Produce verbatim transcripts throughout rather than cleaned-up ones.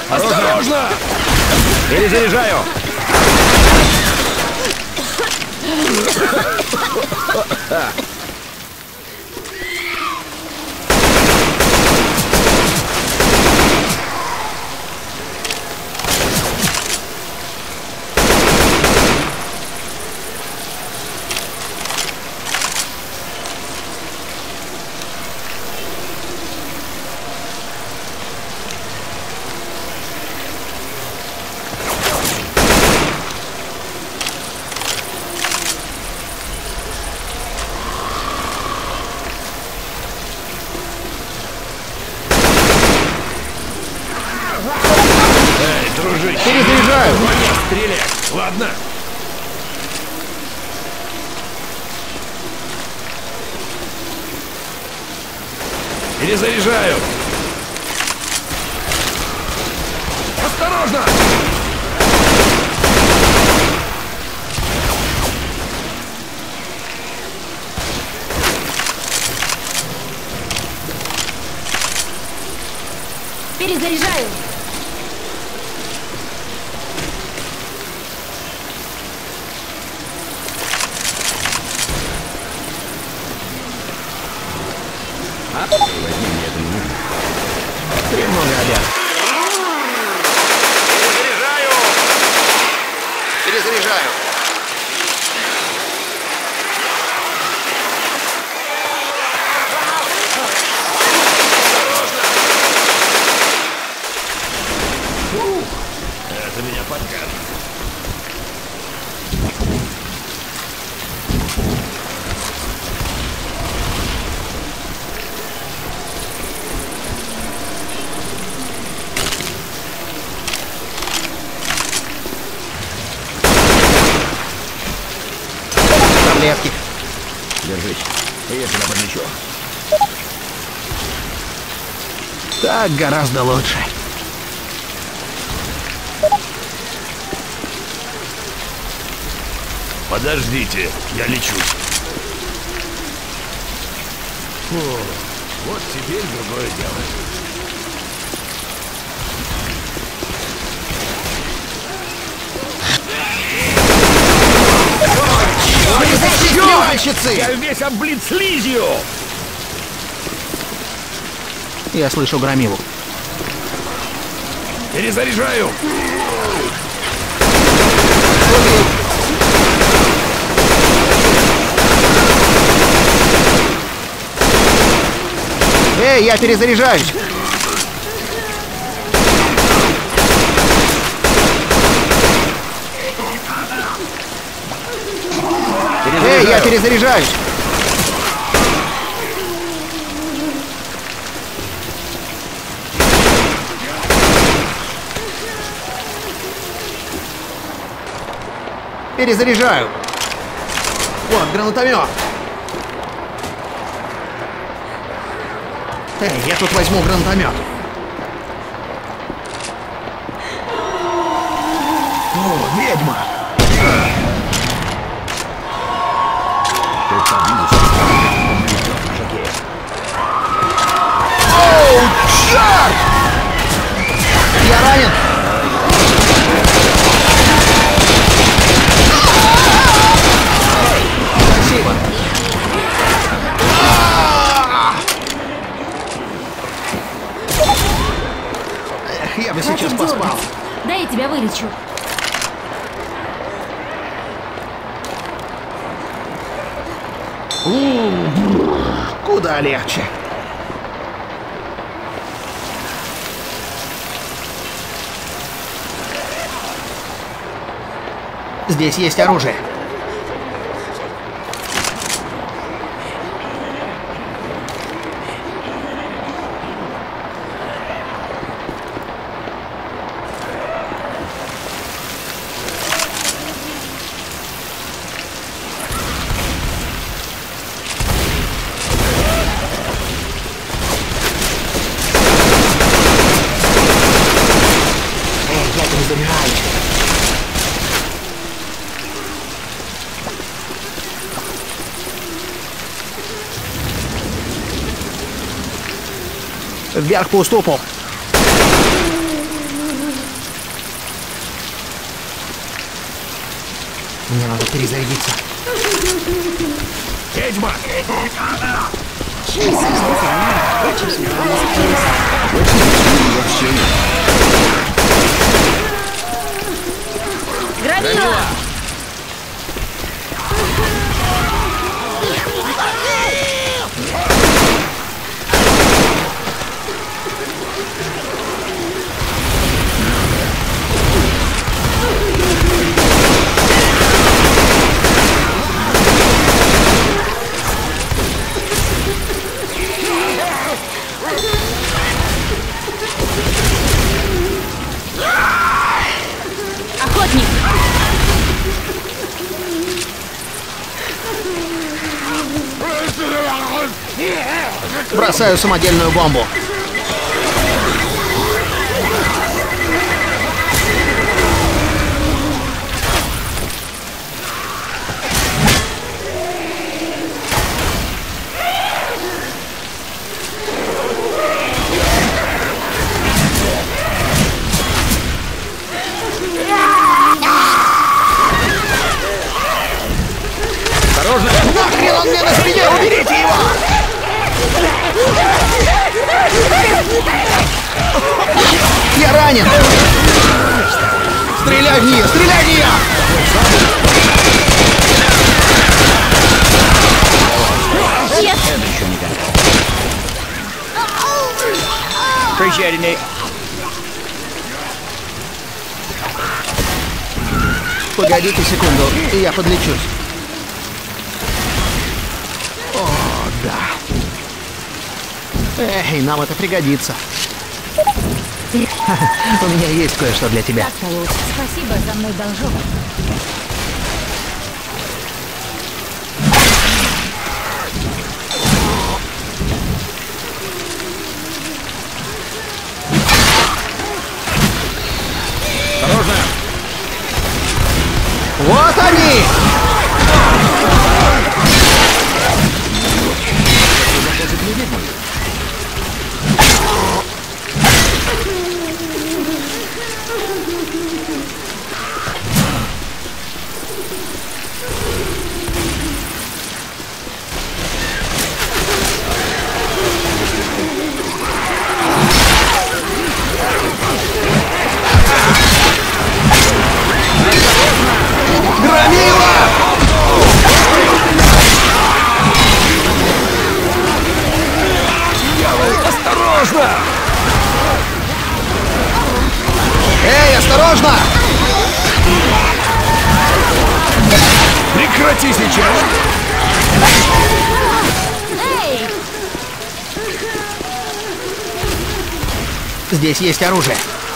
Осторожно! Перезаряжаю! Дружище, Перезаряжаю! стрелять! Ладно. Перезаряжаю! Осторожно! Перезаряжаю! Премного обяз. Перезаряжаю! Перезаряжаю! Это меня подкатывает. Таблетки. Держись. Я тебя подлечу. Так гораздо лучше. Подождите, я лечусь. Фу, вот теперь другое дело. Мальчицы! Я весь облит слизью! Я слышу громилу. Перезаряжаю! Эй, я перезаряжаюсь! Эй, я перезаряжаюсь! Перезаряжаю! Вот, гранатомет! Эй, я тут возьму гранатомет. О, ведьма! Оу, черт! Я ранен! Спасибо! Я бы сейчас поспал. Дай я тебя вылечу. Куда легче. Здесь есть оружие. Вверх по уступу. Мне надо перезарядиться. Ведьма! Громила! Охотник! Бросаю самодельную бомбу. Осторожно! Нахрен он мне на спине! Уберите его! Я ранен! Стреляй в нее! Стреляй в нее! Нет! Appreciate it, Nick. Погодите секунду, и я подлечусь. О, да. Эй, нам это пригодится. У меня есть кое-что для тебя. Так-то лучше. Спасибо, за мной должок. Осторожно! Вот они! Громила! Осторожно! Эй, осторожно! Прекрати сейчас! Эй! Здесь есть оружие.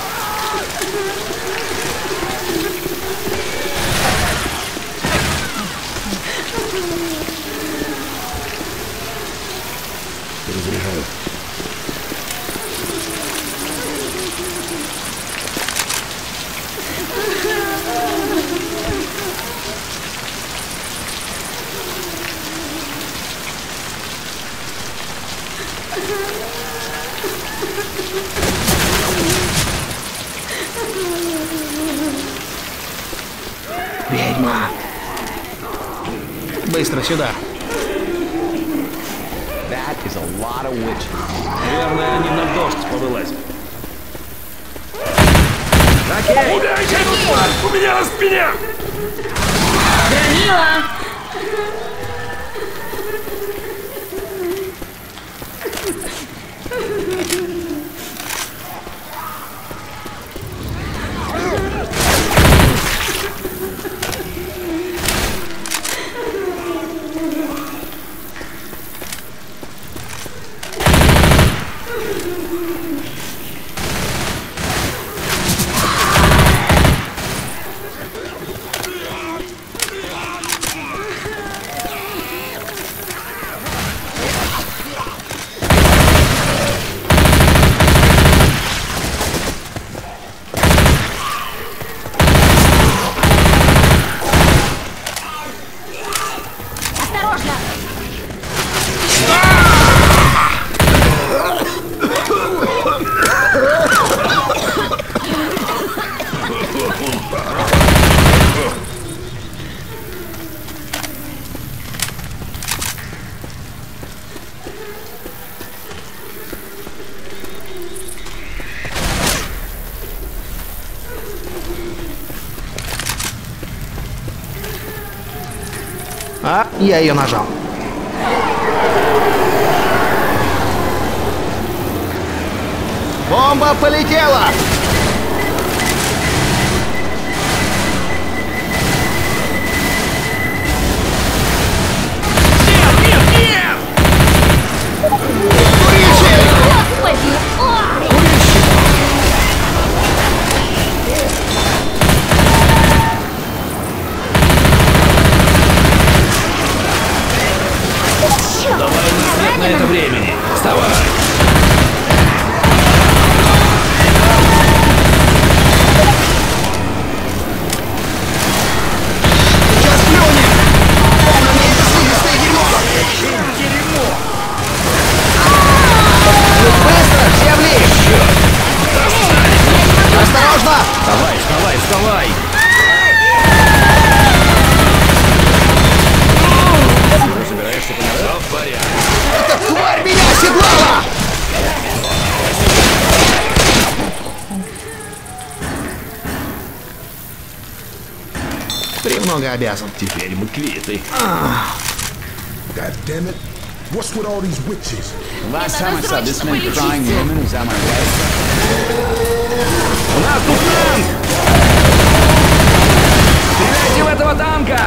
Перезаряжаю. Ведьма! Быстро сюда. That is a lot of witches. Наверное, они на дождь повылазят. Окей! Убейте эту тварь! У меня на спине! Громила! А, я ее нажал. Бомба полетела! Господи! Ой! Давай, у нас нет на это времени. Вставай. Сейчас плюнем! На мне это слизистое дерьмо! Ну быстро, все в лифт! Осторожно! Вставай, вставай, вставай. Ты собираешься помирать? В порядке. Эта тварь меня оседлала! Премного обязан. Теперь мы квиты. God damn it. What's with all these witches? Last time I saw this many crying women was on my right. У нас тут танк! Стреляйте в этого танка!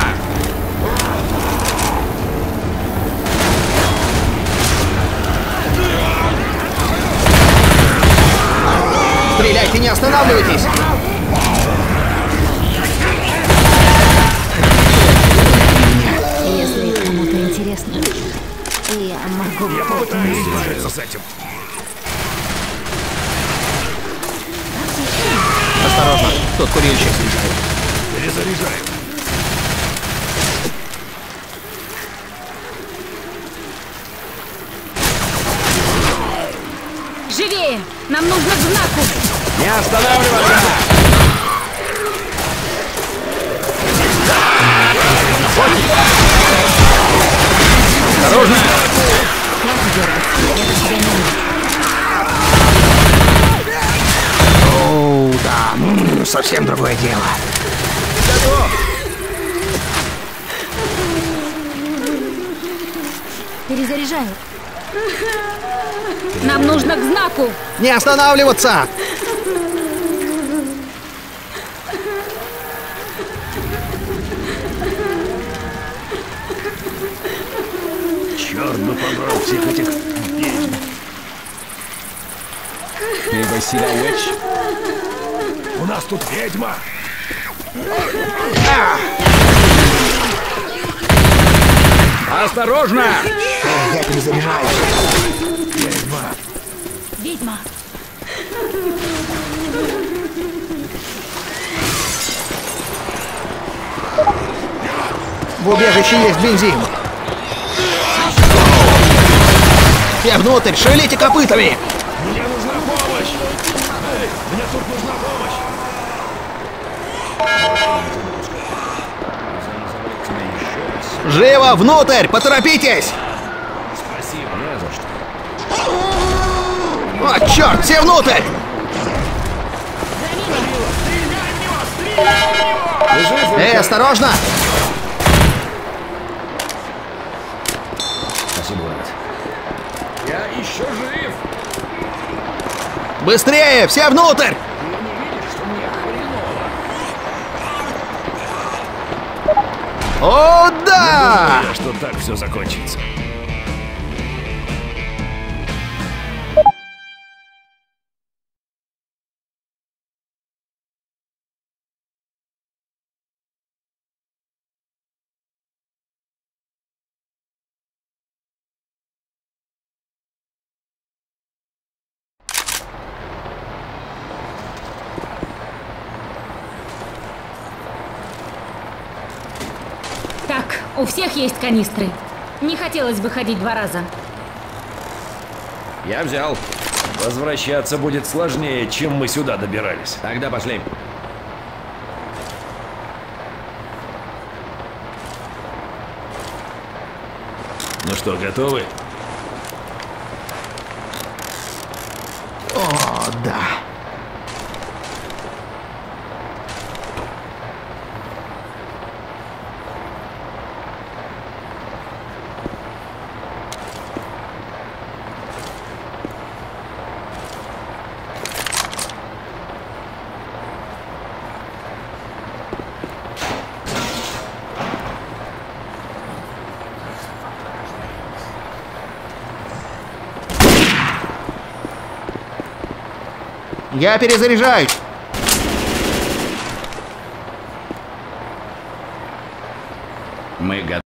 Стреляйте, не останавливайтесь! Если кому-то интересно, я могу... Я попытаюсь справиться с этим. Осторожно, тот курильщик слезает. Перезаряжаем. Живее! Нам нужно к знаку! Не останавливаться! Осторожно! Оу, да, м, совсем другое дело. Перезаряжаю. Нам нужно к знаку! Не останавливаться! Черт бы побрал всех этих ведьм. Anybody see that witch? У нас тут ведьма. Осторожно! Я перезаряжаюсь. Ведьма! В убежище есть бензин. Я внутрь, шевелите копытами! Мне нужна помощь. Эй, мне тут нужна помощь. Живо, внутрь, поторопитесь! Спасибо, не за что. О, черт, все внутрь! Ты жив? Эй, осторожно! Спасибо, брат. Я еще жив. Быстрее, все внутрь! Ты не видишь, что мне хреново? О, да! Я что так все закончится. Так, у всех есть канистры. Не хотелось бы ходить два раза. Я взял. Возвращаться будет сложнее, чем мы сюда добирались. Тогда пошли. Ну что, готовы? О, да. Я перезаряжаюсь. Мы готовы.